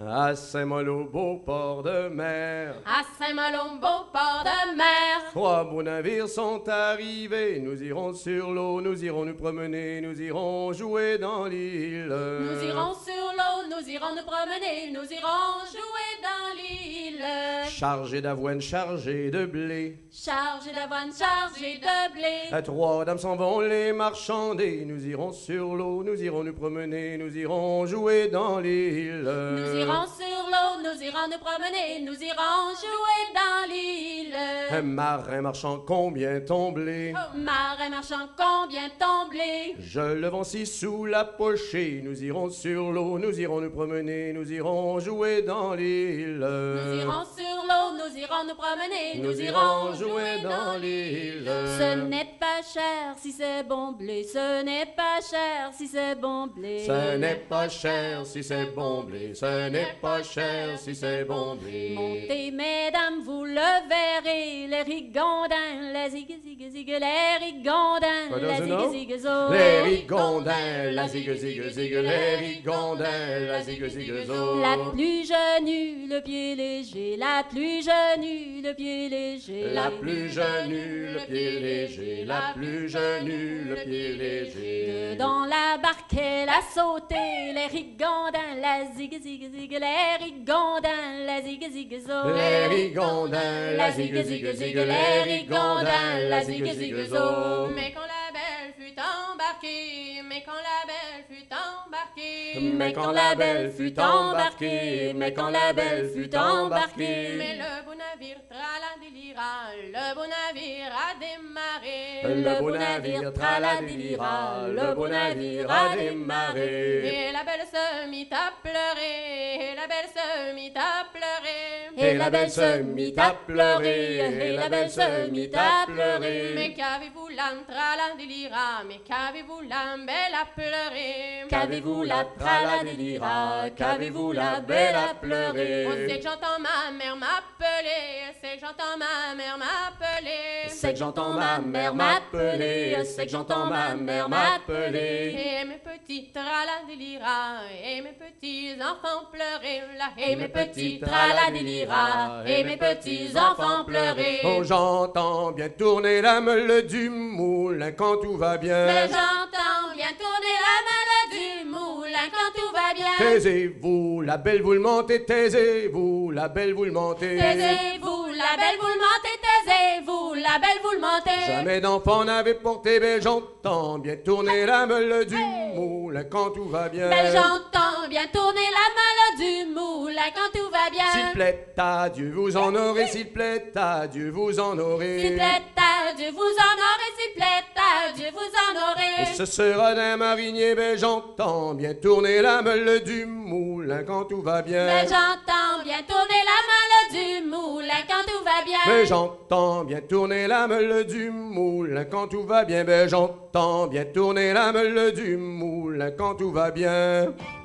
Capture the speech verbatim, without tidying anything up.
À Saint-Malo, beau port de mer, À Saint-Malo, beau port de mer, trois beaux navires sont arrivés. Nous irons sur l'eau, nous irons nous promener, nous irons jouer dans l'île. nous irons sur l'eau, nous irons nous promener, nous irons jouer dans l'île. Chargés d'avoine, chargés de blé, Chargé d'avoine, chargé de blé, à trois dames s'en vont les marchander. Nous irons sur l'eau, nous irons nous promener, nous irons jouer dans l'île. nous irons sur l'eau, nous irons nous promener, nous irons jouer dans l'île. Un marin marchand, combien ton blé? Marin marchand, combien ton blé? Je le vends si sous la pochée. Nous irons sur l'eau, nous irons nous promener, nous irons jouer dans l'île. Nous irons sur l'eau, nous irons nous promener, Nous irons jouer dans l'île. Ce n'est pas cher si c'est bon blé, ce n'est pas cher si c'est bon blé. Ce n'est pas cher si c'est bon blé, ce n'est pas cher si c'est bon blé. Montez, mesdames, vous le verrez, les rigondins, les zig zig zig, les rigondins, What les does it know? zig zig zo. Les rigondins, la zig zig zig, les rigondins, la zig zig zo. La plus jeune, le pied léger, la plus jeune, le pied léger. La plus jeune, le pied léger, la plus jeune, le pied léger. Dans la barque, elle a sauté, les rigondins, la zig zig zig, les rigondins, la zig zig zo. Les rigondins, la zig zig zig, les rigondins, la zig zig zo. Mais quand la belle fut embarquée, mais quand la belle fut embarquée, Mais quand la belle fut embarquée, mais quand la belle fut embarquée, mais le beau navire traladélira, le beau navire a démarré, le beau navire traladélira, le beau navire a démarré. et la belle se mit à pleurer, et la belle se mit à pleurer, Et la belle se mit à pleurer, et la belle se mit à pleurer. mais qu'avez-vous l'âme traladélira, mais qu'avez-vous l'âme belle à pleurer, Qu'avez-vous la traladélira, qu'avez-vous la belle à pleurer? Oh, c'est que j'entends ma mère m'appeler, c'est que j'entends ma mère m'appeler, C'est que j'entends ma mère m'appeler, c'est que j'entends ma mère m'appeler. et mes petits traladélira, et mes petits enfants pleurer, là, et mes petits traladélira, et mes petits enfants pleurer. Oh, j'entends bien tourner la meule du moulin quand tout va bien. Mais j'entends bien tourner la meule du moulin quand tout va bien. Taisez-vous, la belle vous le montez, taisez-vous, la belle vous le montez. Taisez-vous, la belle vous le montez, taisez-vous, la belle vous le montez. Jamais d'enfant n'avait porté, mais j'entends bien tourner la meule du moulin quand tout va bien. Mais j'entends bien tourner la meule du moulin quand tout va bien. S'il plaît à Dieu, vous en aurez, s'il plaît à Dieu, vous en aurez. S'il plaît à Dieu, vous en aurez, s'il plaît à Dieu, vous en aurez. Et ce sera d'un marinier, mais j'entends bien tourner la meule du moulin quand tout va bien. Mais j'entends bien tourner la meule du moulin quand tout va bien. Mais j'entends bien tourner la meule du moulin quand tout va bien. Mais j'entends bien tourner la meule du moulin quand tout va bien.